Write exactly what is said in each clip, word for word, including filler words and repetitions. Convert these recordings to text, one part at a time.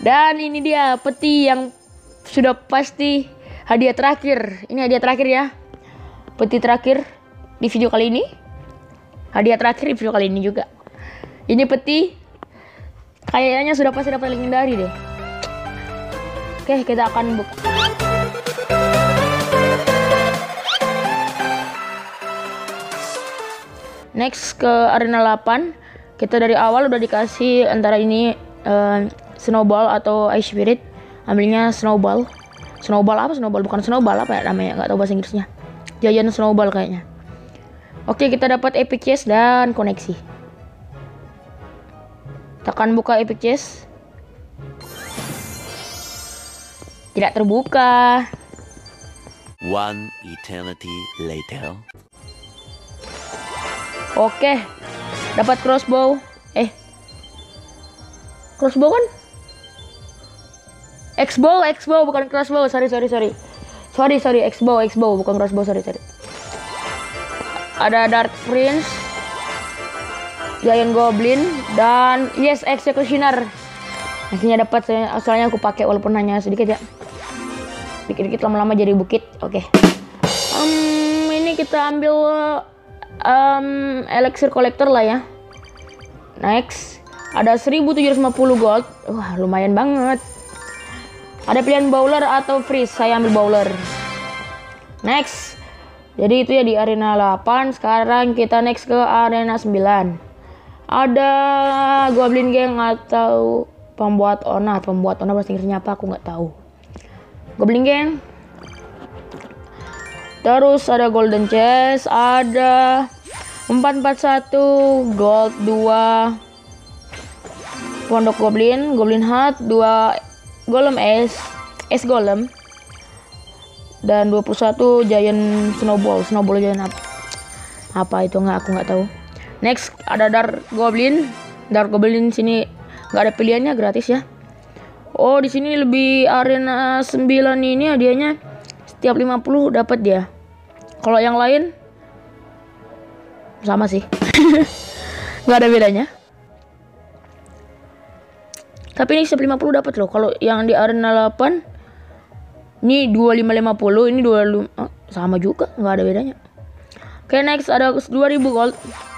Dan ini dia peti yang sudah pasti hadiah terakhir. Ini hadiah terakhir ya. Peti terakhir di video kali ini. Hadiah terakhir di video kali ini juga. Ini peti kayaknya sudah pasti dapat legendary deh. Oke, kita akan buka. Next ke arena delapan. Kita dari awal udah dikasih antara ini uh, snowball atau ice spirit. Ambilnya snowball. Snowball apa? Snowball bukan snowball apa ya namanya? Nggak tahu bahasa Inggrisnya. Giant snowball kayaknya. Oke, kita dapat epic chest dan koneksi. Tekan buka epic chest. Tidak terbuka. One eternity later. Oke, dapat crossbow. Eh, crossbow kan? X-bow, X-bow bukan crossbow. Sorry, sorry, sorry. Sorry, sorry, X-bow, X-bow bukan crossbow. Sorry, sorry. Ada Dark Prince, Giant Goblin, dan yes, Executioner. Akhirnya dapat, soalnya aku pakai walaupun hanya sedikit ya. Dikit-dikit lama-lama jadi bukit. Oke. Um, ini kita ambil Um, elixir collector lah ya. Next, ada seribu tujuh ratus lima puluh gold. Wah, lumayan banget. Ada pilihan bowler atau freeze. Saya ambil bowler. Next. Jadi itu ya di arena delapan. Sekarang kita next ke arena sembilan. Ada Goblin Gang atau pembuat ona. Pembuat ona bahasa Inggrisnya apa? Aku nggak tahu. Goblin Gang. Terus ada golden chest, ada empat empat satu, gold dua, pondok goblin, goblin heart dua, golem es, es golem, dan dua puluh satu giant snowball, snowball giant apa? Apa itu nggak, aku nggak tahu. Next ada dark goblin, dark goblin sini nggak ada pilihannya, gratis ya. Oh, di sini lebih arena sembilan ini hadiahnya setiap lima puluh dapat dia. Kalau yang lain sama sih. Nggak ada bedanya. Tapi ini setiap lima puluh dapat loh. Kalau yang di arena delapan ini dua ribu lima ratus lima puluh, ini dua ribu oh, sama juga, nggak ada bedanya. Oke, next ada dua ribu gold.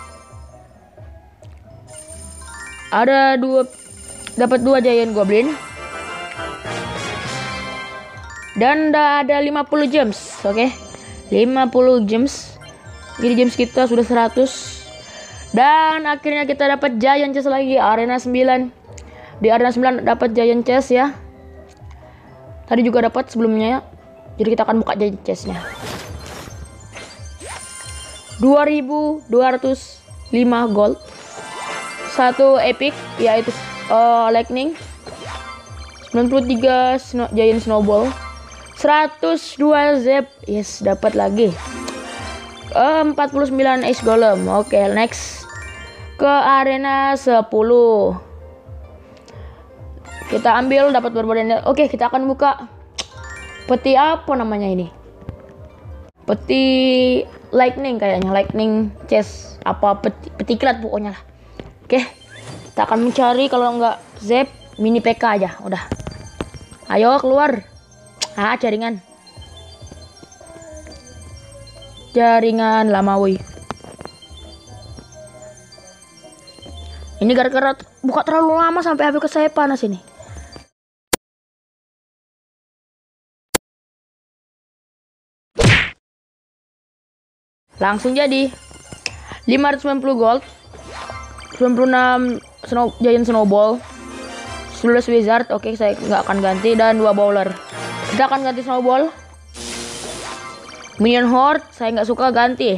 Ada dua dapat dua giant goblin. Dan ada lima puluh gems, oke. Okay? lima puluh gems. Jadi gems kita sudah seratus. Dan akhirnya kita dapat giant chest lagi arena sembilan. Di arena sembilan dapat giant chest ya. Tadi juga dapat sebelumnya ya. Jadi kita akan buka giant chestnya. dua ribu dua ratus lima gold. Satu epic yaitu uh, lightning. sembilan puluh tiga snow, giant snowball. seratus dua zap, yes, dapat lagi. Uh, empat puluh sembilan ice golem. Oke, okay, next ke arena sepuluh. Kita ambil dapat berbeda. Oke, okay, kita akan buka peti apa namanya ini? Peti lightning kayaknya, lightning chest apa peti, peti kilat pokoknya lah. Oke, okay, kita akan mencari kalau nggak zap mini P K aja, udah. Ayo keluar. Ah, jaringan. Jaringan lama woi. Ini gara-gara buka terlalu lama sampai H P ke saya panas ini. Langsung jadi. lima ratus sembilan puluh gold. sembilan puluh enam snow, giant snowball. sebelas wizard. Oke, okay, saya nggak akan ganti, dan dua bowler. Kita akan ganti snowball. Minion horde saya nggak suka, ganti.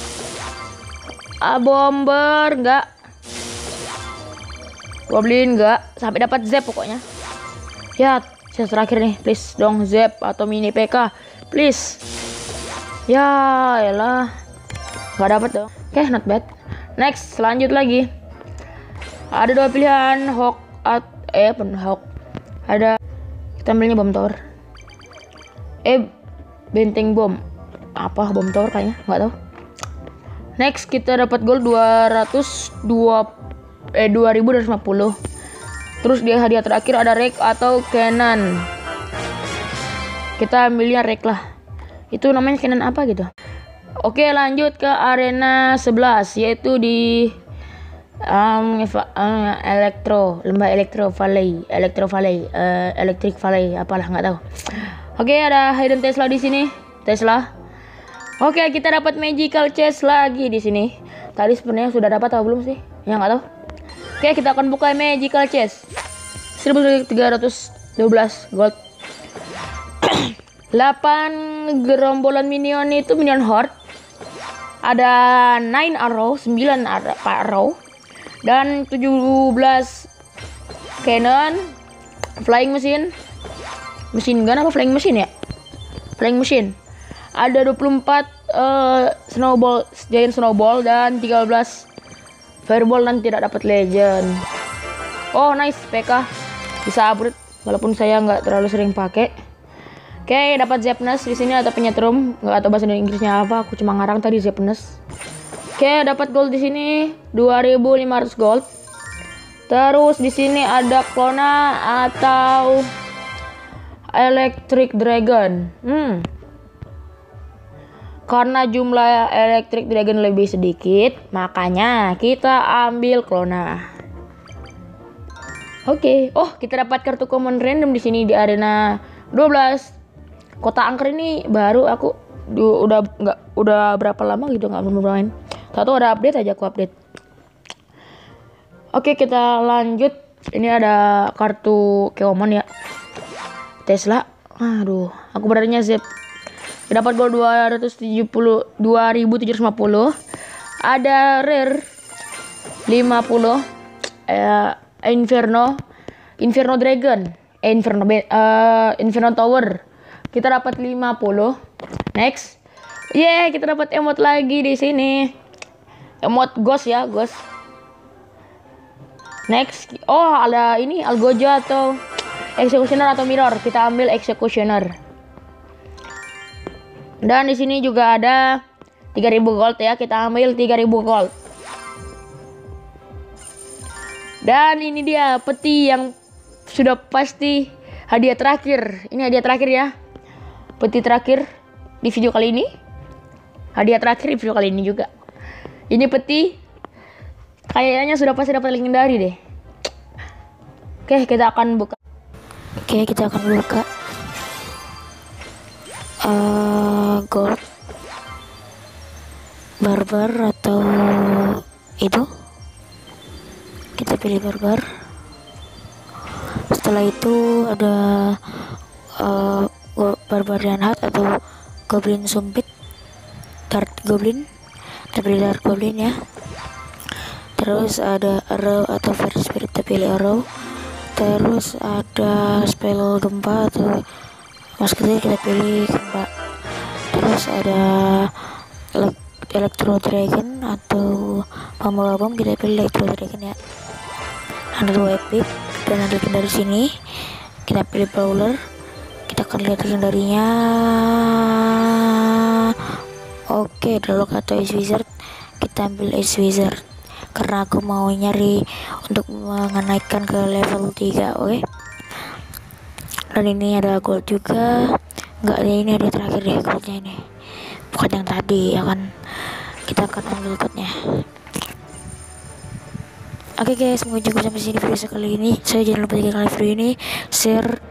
Ah, bomber nggak. Goblin nggak. Sampai dapat zap pokoknya. Ya, chest terakhir nih, please dong zap atau mini P K, please. Ya, elah, nggak dapat dong. Oke, okay, not bad. Next, lanjut lagi. Ada dua pilihan, hawk at eh pun hawk. Ada, kita ambilnya bom tower. Eh, benteng bom. Apa bom tower kayaknya, nggak tahu. Next kita dapat gold dua ratus dua eh dua ribu dua ratus lima puluh. Terus di hadiah terakhir ada Rek atau Cannon. Kita ambilnya Rek lah. Itu namanya Cannon apa gitu. Oke, lanjut ke arena sebelas, yaitu di um, um, Elektro, lembah Elektro Valley, Elektro Valley, uh, Electric Valley, apalah nggak tahu. Oke, ada hidden Tesla di sini, Tesla. Oke, kita dapat magical chest lagi di sini. Tadi sebenarnya sudah dapat atau belum sih? Ya nggak tahu. Oke, kita akan buka magical chest. seribu tiga ratus dua belas gold. delapan gerombolan minion itu minion horde. Ada nine arrow, sembilan arrow. Dan tujuh belas cannon, flying machine. Mesin gun apa flying machine ya? Flying machine. Ada dua puluh empat uh, snowball, giant snowball dan tiga belas fireball dan tidak dapat legend. Oh, nice P K. Bisa upgrade walaupun saya nggak terlalu sering pakai. Oke, dapat Zephyrus di sini atau penyetrum, nggak tahu bahasa Inggrisnya apa, aku cuma ngarang tadi Zephyrus. Oke, dapat gold di sini dua ribu lima ratus gold. Terus di sini ada Clona atau Electric Dragon. Hmm. Karena jumlah Electric Dragon lebih sedikit, makanya kita ambil Clona. Oke, oh kita dapat kartu common random di sini di arena dua belas. Kota angker ini baru aku du, udah nggak udah berapa lama gitu nggak bermain. Tahu ada update aja aku update. Oke, kita lanjut. Ini ada kartu common ya. Tesla. Aduh, aku beraninya zip. Dapat gold dua ratus tujuh puluh dua ribu tujuh ratus lima puluh. Ada rare lima puluh. Eh, Inferno. Inferno Dragon. Eh, Inferno uh, Inferno Tower. Kita dapat lima puluh. Next. Yeay, kita dapat emot lagi di sini. Emot ghost ya, ghost. Next. Oh, ada ini Algojo atau Executioner atau Mirror. Kita ambil Executioner. Dan di sini juga ada tiga ribu gold ya. Kita ambil tiga ribu gold. Dan ini dia peti yang sudah pasti hadiah terakhir. Ini hadiah terakhir ya. Peti terakhir di video kali ini. Hadiah terakhir di video kali ini juga. Ini peti kayaknya sudah pasti dapat legendary deh. Oke, kita akan buka. Oke, kita akan buka. Uh, gold barbar atau itu. Kita pilih barbar. Setelah itu ada uh, Barbarian Heart atau Goblin Sumpit, Dark Goblin. Kita pilih Dark Goblin ya. Terus ada Arrow atau Fire Spirit, kita pilih Arrow. Terus ada Spell Gempa atau Musketeer, kita pilih Gempa. Terus ada Electro Dragon atau Pembawa Bom, kita pilih Electro Dragon ya. Ada dua epic dan ada dari sini. Kita pilih Brawler. Kita akan lihat legendarinya. Oke, Drolok atau Ice Wizard. Kita ambil Ice Wizard karena aku mau nyari untuk menaikkan ke level tiga. Oke. Dan ini ada gold juga. Enggak, ini ada terakhir deh goldnya ini. Bukan yang tadi ya kan. Kita akan ambil goldnya. Oke guys, semoga cukup sampai sini video sekali ini. Saya jangan lupa like video ini, share